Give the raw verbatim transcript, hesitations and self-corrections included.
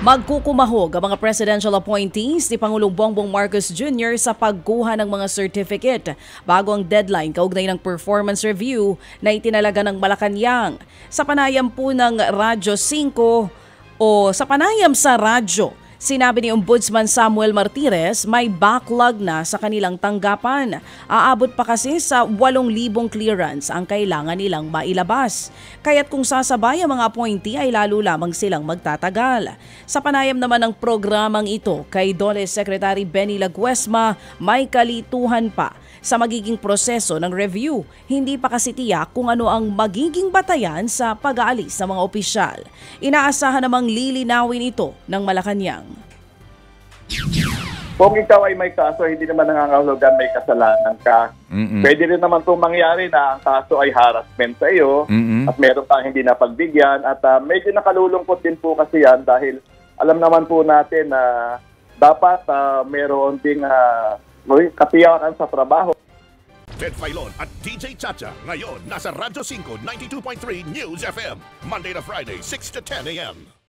Magkukumahog ang mga presidential appointees ni Pangulong Bongbong Marcos Junior sa pagkuha ng mga certificate bago ang deadline kaugnay ng performance review na itinalaga ng Malacanang. Sa panayam po ng Radyo five o sa panayam sa radyo, sinabi ni Ombudsman Samuel Martires may backlog na sa kanilang tanggapan. Aabot pa kasi sa walong libong clearance ang kailangan nilang mailabas. Kaya't kung sasabay ang mga appointee ay lalo lamang silang magtatagal. Sa panayam naman ng programang ito kay D O L E Secretary Benny Laguesma, may kalituhan pa sa magiging proseso ng review. Hindi pa kasi tiyak kung ano ang magiging batayan sa pag-aalis ng mga opisyal. Inaasahan namang lilinawin ito ng Malacanang. Kung ikaw ay may kaso, hindi naman nangangahulugan may kasalanan ka. Mm-mm. Pwede rin naman itong mangyari na ang kaso ay harassment sa iyo. Mm-mm. At meron kang hindi napagbigyan. At uh, medyo nakalulungkot din po kasi yan dahil alam naman po natin na uh, dapat uh, meron ding uh, katiyakan sa trabaho. Ted Filon at D J Chacha ngayon nasa Radyo five ninety-two point three News F M Monday to Friday six to ten a m